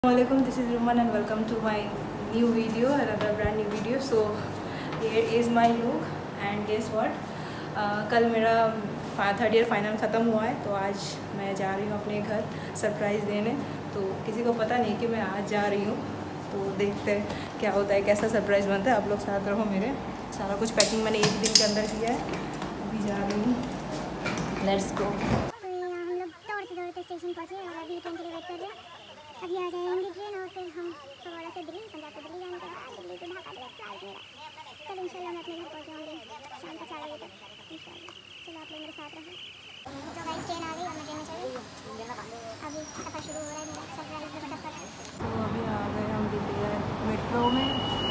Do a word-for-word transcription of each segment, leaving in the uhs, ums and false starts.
Assalamualaikum, this is Ruman and welcome to my new video, another brand new video. So here is my look and guess what, uh, कल मेरा third year final ख़त्म हुआ है तो आज मैं जा रही हूँ अपने घर सरप्राइज़ देने। तो किसी को पता नहीं कि मैं आज जा रही हूँ, तो देखते हैं क्या होता है, कैसा सरप्राइज़ बनता है। आप लोग साथ रहो मेरे। सारा कुछ पैकिंग मैंने एक दिन के अंदर किया है, अभी जा रही हूँ। Let's go. हम लोग दौड़ते दौड़ते स्टेशन पहुँचे और अभी ट्रेन के लिए वेट कर रहे हैं। अभी आ जाएंगे ट्रेन और फिर हम फगवाड़ा से दिल्ली, पंजाब से दिल्ली जाने के बाद दिल्ली से ढाका डायरेक्ट फ्लाइट मेरा। कल इंशाल्लाह मैं अपने घर पहुँच जाऊँगी शाम को चार बजे तक इंशाल्लाह। चलो आप लोग मेरे साथ रहो। तो गाइस ट्रेन आ गई और मैं ट्रेन में चल रही। अभी सफ़र शुरू हो रहा है मेरा सरप्राइज़ का सफ़र। तो अभी आ गए हम दिल्ली मेट्रो में।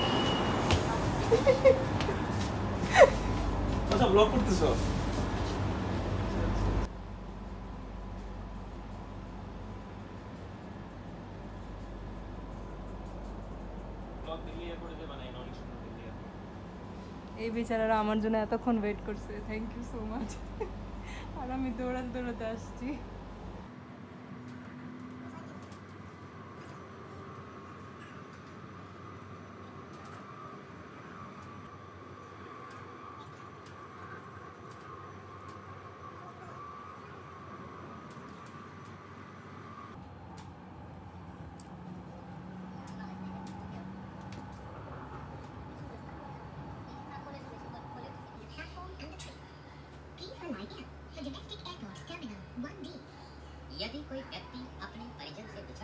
अच्छा ब्लॉग करतेছো? এই বেচারারা আমার জন্য এতক্ষণ ওয়েট করছে, থ্যাংক ইউ সো মাচ। আর আমি দৌড়াতে দৌড়াতে আসছি। यदि कोई व्यक्ति अपने परिजन से बिछड़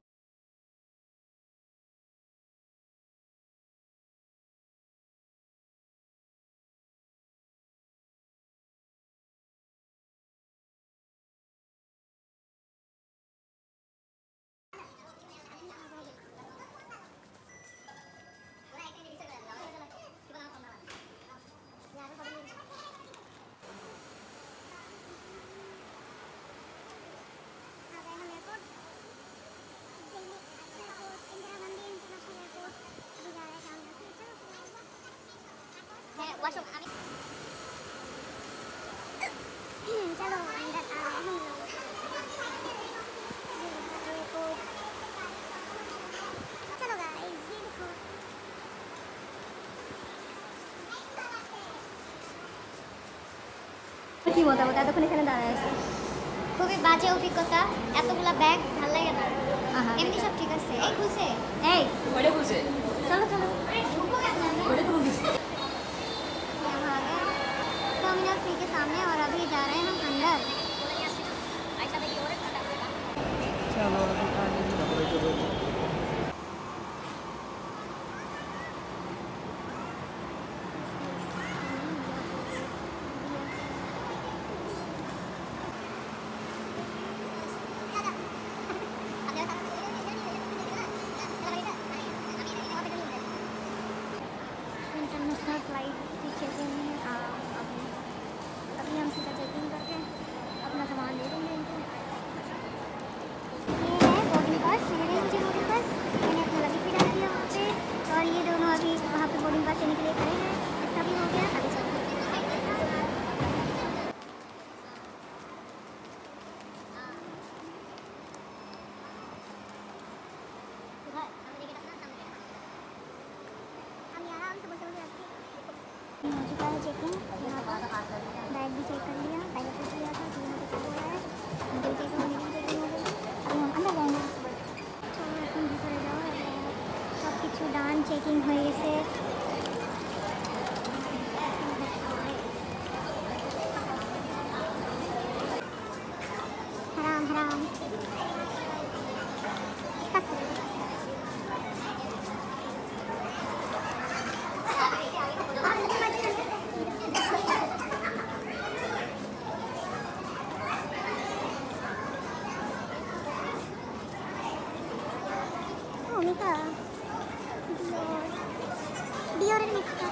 वॉशरूम आने चलो अंदर आ रहे हम लोग। चलो गाइस ये देखो কি মজা মজা এতক্ষণ এখানে দাঁড়ায় আছে। খুবই বাজে অভিজ্ঞতা, এতগুলা ব্যাগ ভালো লাগে না। এমনি সব ঠিক আছে। এই খুলছে এই বড়ে খুলছে। চলো চলো বড়ে খুলছে। टर्मिनल थ्री के सामने और अभी जा रहे हैं हम अंदर। चलो अभी आगे इंटरनेशनल फ्लाइट की चेकिंग है। अभी अभी हम सीधा चेकिंग करके अपना सामान दे देंगे इनको। ये है बोर्डिंग पास, मिल गई मुझे बोर्डिंग पास। मैंने अपना लगेज भी डाल दिया वहाँ पे और ये दोनों अभी वहाँ पे बोर्डिंग पास लेने के लिए खड़े हैं। इसका भी हो गया, आगे चलते हैं। हो चुका है चेकिंग, यहाँ पर बैग भी चेक कर लिया, बैग पूछ लिया था कि यहाँ पे क्या हो रहा है, मुझे चेक होने की चेकिंग हो गई। अभी हम अंदर जाएंगे। चलो এখন ভিতরে যাও, সব কিছু ডান, চেকিং হয়ে গেছে। হারাম হারাম Mika Dior Dior and Mika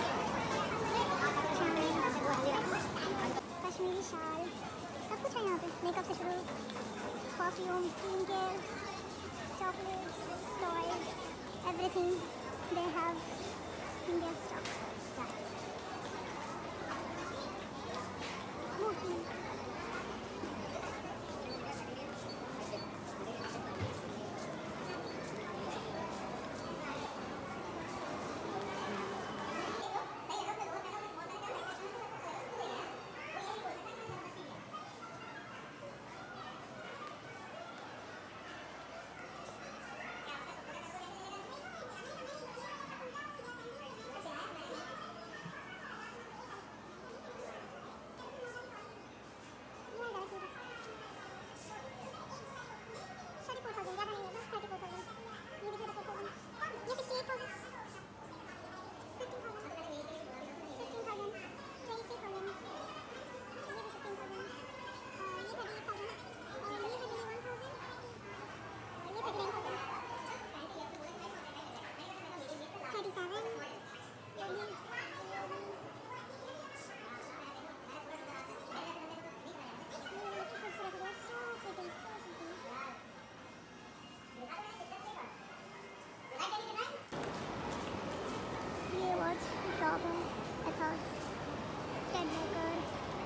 Kashmiri शाल सब कुछ है यहाँ पे। मेकअप से शुरू, perfume, skin care, chocolates, toys, everything they have in their stock. Shop है, एथॉस, टेड मेकर,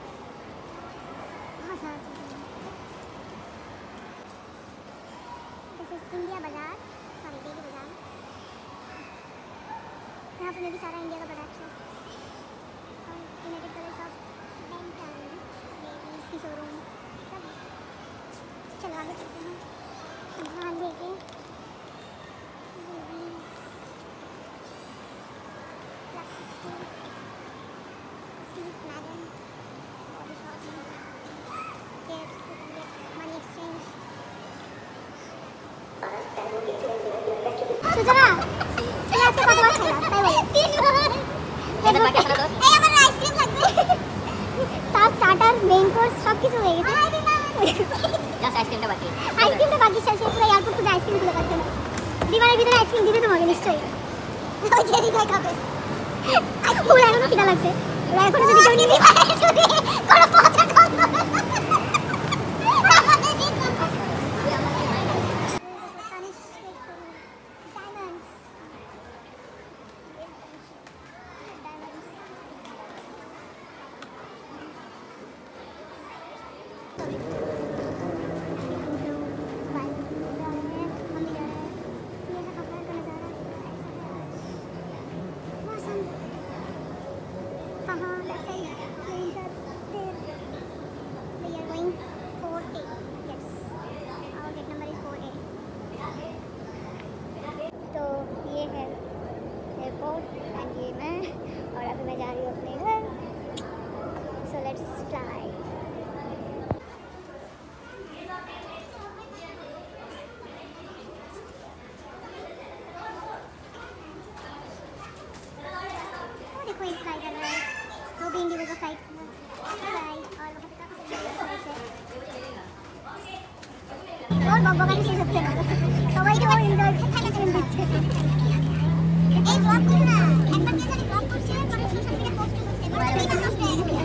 बहुत सारा चीज़ें हैं। दिस इज इंडिया बाज़ार, सॉरी डेली बाज़ार। यहाँ पे भी सारा इंडिया का प्रोडक्ट है और United Colors of Benetton babies की शोरूम सब। चलो आगे चलते हैं, ध्यान देके सुजना ये आज के साथ बात खेला काय बोले तीन बार ये बाकी खेला दो ए আমার আইসক্রিম লাগবে তার স্টার্টার মেইন কোর্স সব কিছু হয়ে গেছে জাস্ট আইসক্রিমটা বাকি আইসক্রিমটা বাকি শেষ পুরো এয়ারপোর্ট থেকে আইসক্রিম খুলে পাচ্ছে না বিমানের ভিতরে আইসক্রিম দিবে তোমাকে নিশ্চয়ই ওই জেরি খাই খাবে আইসক্রিম এখনো কিনা লাগছে এখনো যদি কেউ নিবি যদি কোনো পচা খাবে और बगबगानी से सबसे तो वही जो एंजॉय खाना चलन दिচ্ছে এই ব্লগ করো না একবার কি জানি ব্লগ করছে মানে সোশ্যাল মিডিয়া পোস্ট করছে এবার সেই পোস্ট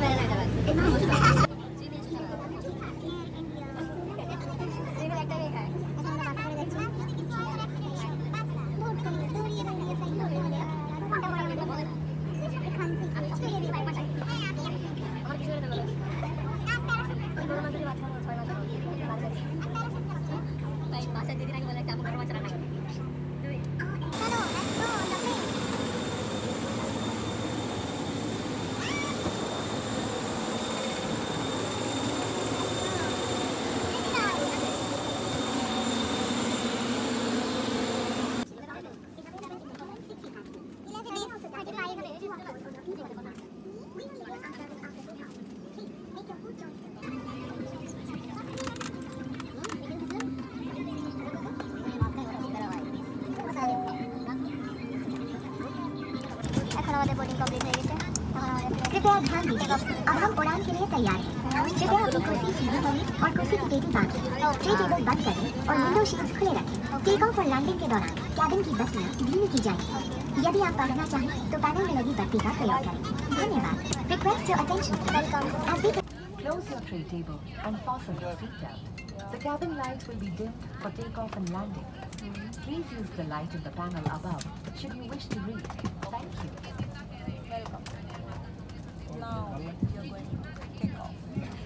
कृपया ध्यान दीजिए, अब हम उड़ान के लिए तैयार हैं। कृपया अपनी कुर्सी सीधी करें और कुर्सी की टेबल बांधें, ट्रे टेबल बंद करें और विंडो शीट्स खुले रखें। टेक ऑफ और लैंडिंग के दौरान कैबिन की बत्तियां धीमी की जाएंगी। यदि आप पढ़ना चाहें तो पैनल में लगी बत्ती का प्रयोग करें। धन्यवाद। Request your attention. Welcome. As we close your tray table and fasten your seatbelt. The cabin lights will be dimmed for takeoff and landing. Please use the light in the panel above should you wish to read. Thank you. Welcome. Now you're going to take off.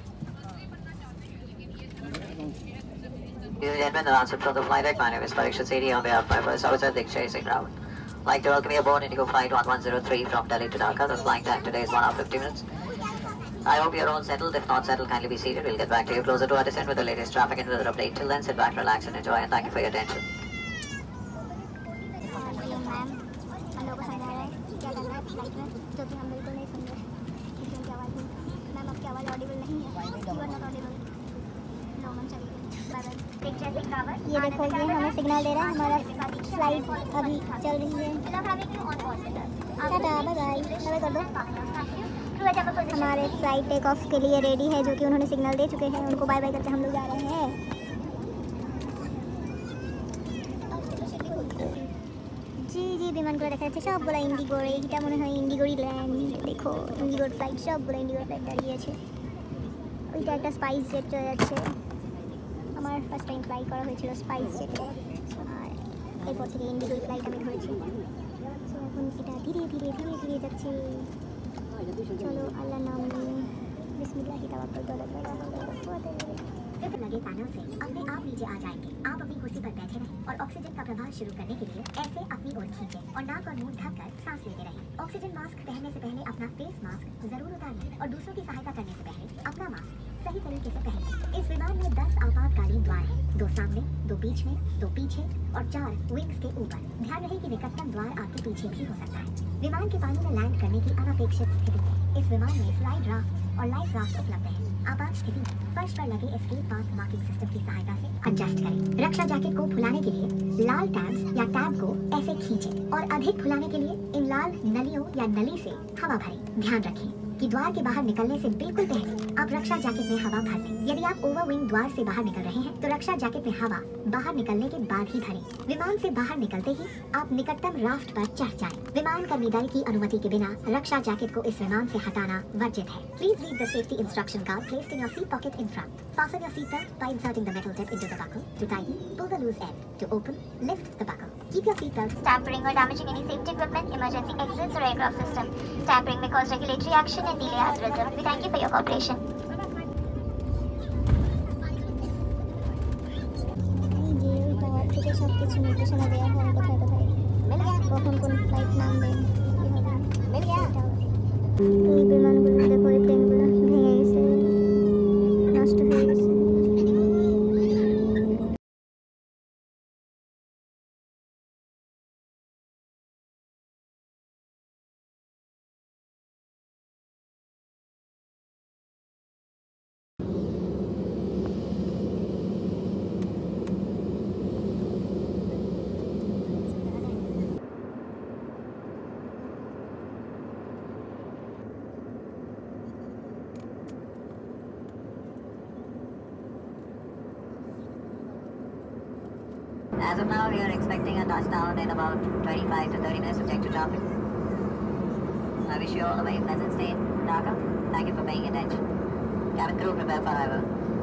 Ladies and gentlemen, the answer from the flight deck. My name is Parikshit Sethi on behalf of my first officer, Dikshay Singh Rawat. I'd like to welcome you aboard Indigo Flight one one zero three from Delhi to Dhaka. The flying time today is one hour fifty minutes. I hope you're all settled. If not settled, kindly be seated. We'll get back to you closer to our descent with the latest traffic and weather update. Till then, sit back, relax and enjoy, and thank you for your attention. ये देखो, ये हमें signal दे रहा है, हमारा flight अभी चल रही है। टाटा, बाय बाय, बाय कर दो। हमारे फ्लाइट टेक ऑफ के लिए रेडी है, जो कि उन्होंने सिग्नल दे चुके हैं। उनको बाय बाय करके हम लोग जा रहे हैं। जी जी বিমান করে দেখা যাচ্ছে সবগুলো ইন্ডিগোর। এইটা মনে হয় ইন্ডিগোরই ল্যান্ড। দেখো ইন্ডিগোর ফ্লাইট, সবগুলো ইন্ডিগোর ফ্লাইট দাঁড়িয়ে আছে। ওইটা একটা স্পাইস জেট চলে যাচ্ছে। আমার ফার্স্ট টাইম ফ্লাই করা হয়েছিল স্পাইস জেটে। আর এরপর থেকে ইন্ডিগোর ফ্লাইট আমি ধরেছি। সো এখন এটা ধীরে ধীরে ধীরে ধীরে যাচ্ছে। চলো আল্লাহর নাম নিয়ে बिस्मिल्लाह तवक्कल लगे पैनल से अपने आप नीचे आ जाएंगे। आप अपनी कुर्सी पर बैठे रहें और ऑक्सीजन का प्रवाह शुरू करने के लिए ऐसे अपनी ओर खींचें और नाक और मुंह ढककर सांस लेते रहें। ऑक्सीजन मास्क पहनने से पहले अपना फेस मास्क जरूर उतार लें और दूसरों की सहायता करने से पहले अपना मास्क सही तरीके से पहन लें। इस विमान में दस आपातकालीन द्वार हैं, दो सामने, दो बीच में, दो पीछे और चार विंग्स के ऊपर। ध्यान रहे कि निकटतम द्वार आपके पीछे भी हो सकता है। विमान के पानी में लैंड करने की अनपेक्षित स्थिति में इस विमान में स्लाइड राफ्ट और लाइफ राफ्ट उपलब्ध है। आपात स्थिति में फर्श पर लगे एस्केप पाथ मार्किंग सिस्टम की सहायता से एडजस्ट करें। रक्षा जैकेट को फुलाने के लिए लाल टैब्स या टैब को ऐसे खींचें और अधिक फुलाने के लिए इन लाल नलियों या नली से हवा भरें। ध्यान रखें कि द्वार के बाहर निकलने से बिल्कुल पहले आप रक्षा जैकेट में हवा भर लें। यदि आप ओवर विंग द्वार से बाहर निकल रहे हैं तो रक्षा जैकेट में हवा बाहर निकलने के बाद ही भरें। विमान से बाहर निकलते ही आप निकटतम राफ्ट पर चढ़ जाएं। विमान कर्मचारी की अनुमति के बिना रक्षा जैकेट को इस विमान से हटाना वर्जित है। Please read the safety instruction card placed in your seat pocket in front. Fasten your seatbelt by inserting the metal tip into the buckle. To tighten, pull the loose end. To open, lift the buckle. Keep your seatbelt. Tampering or damaging any safety equipment, emergency exits or aircraft system. Tampering may cause regulatory action and delay as a result. We thank you for your cooperation. सब कुछ निर्देशन देया है কোথায় কোথায় মিল গয়া কখন কোন flight নামবে কি হবে মিল গয়া এই বিমানগুলো দেখো এই প্লেনগুলো ভেঙে গেছে নষ্ট হয়ে গেছে। As of now, we are expecting a touchdown in about twenty-five to thirty minutes subject to traffic. I wish you all a very pleasant stay in Dhaka. Thank you for paying attention. Cabin crew, prepare for arrival.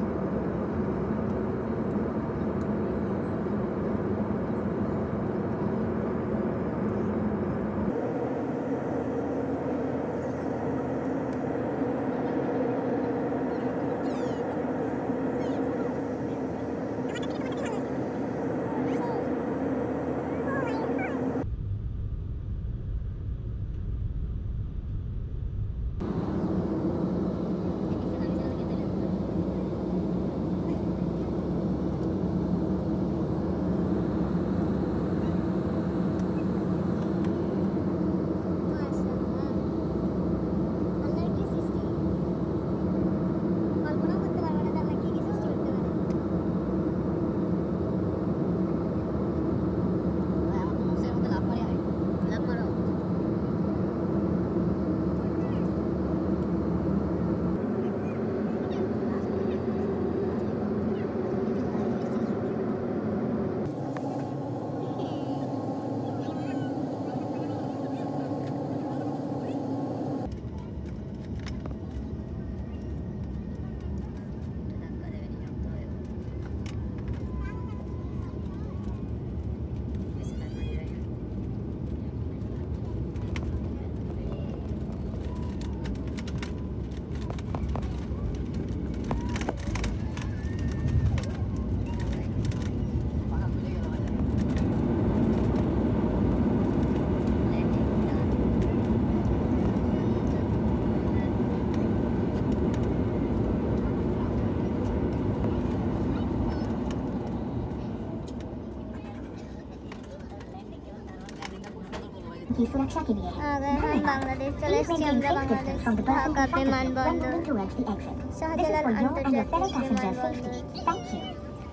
की सुरक्षा के लिए है। अगर हम बांग्लादेश चले एसएम बांग्लादेश ढाका विमानबंदर शाहजालाल अंतर्जातीय विमानबंदर। Thank you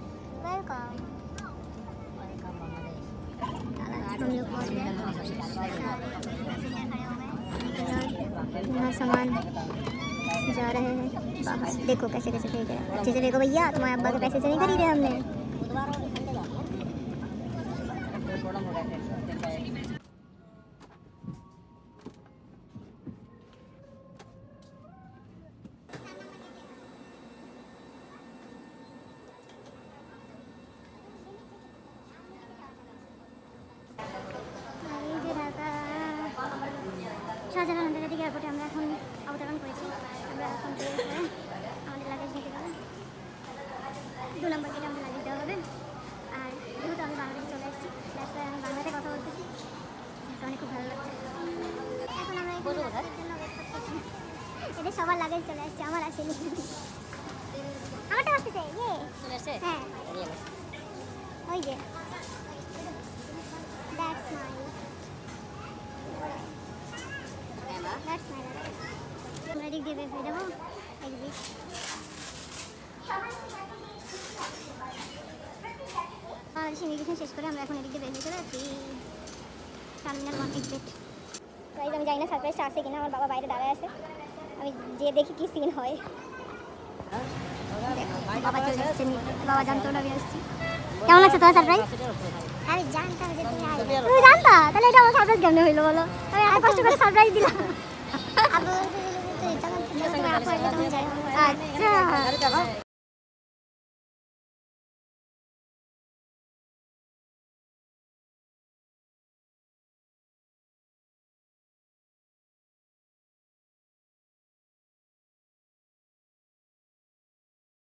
welcome. हम लोग पहुंच गए यहाँ सामान जा रहे हैं बाहर। देखो कैसे कैसे फेंक रहे हैं। अच्छे से देखो भैया, तुम्हारे अब्बा के पैसे से नहीं खरीदे हमने। শাহজালাল আন্তর্জাতিক এয়ারপোর্টে আমরা এখন অবতরণ করেছি। আমরা এখন আমাদের লাগেজ নিতে যাবো, দু নম্বর গেটে আমাদের লাগেজ দেওয়া হবে। আর যেহেতু আমি বাংলাদেশে চলে এসেছি, দ্যাটস ওয়াই আমি বাংলাতে কথা বলতেছি, অনেক খুব ভালো লাগছে। এখন আমরা এদের সবার লাগেজ চলে আসছে, আমার আসেনি। আমারটা আসতেছে, ইয়ে হ্যাঁ ওই যে দ্যাটস মাই দ্যাটস মাই আমরা এদিক দিয়ে বের হয়ে যাবো এক্সিট। বাংলাদেশ ইমিগ্রেশন শেষ করে আমরা এখন এদিক দিয়ে বের হয়ে চলে যাচ্ছি টার্মিনাল ওয়ান এক্সিট। গাইজ আমি জানি না সারপ্রাইজটা আছে কিনা, আমার বাবা বাইরে দাঁড়ায় আছে, আমি যে দেখি কি সিন হয়। বাবা চলে আসছে, বাবা জানতো না আমি আসছি। কেমন লাগছে তোমার সারপ্রাইজ? আমি জানতাম যে তুমি আসবে। তুমি জানতা? তাহলে এটা আমার সারপ্রাইজ কেমনে হইলো বলো? আমি এত কষ্ট করে সারপ্রাইজ দিলাম। আচ্ছা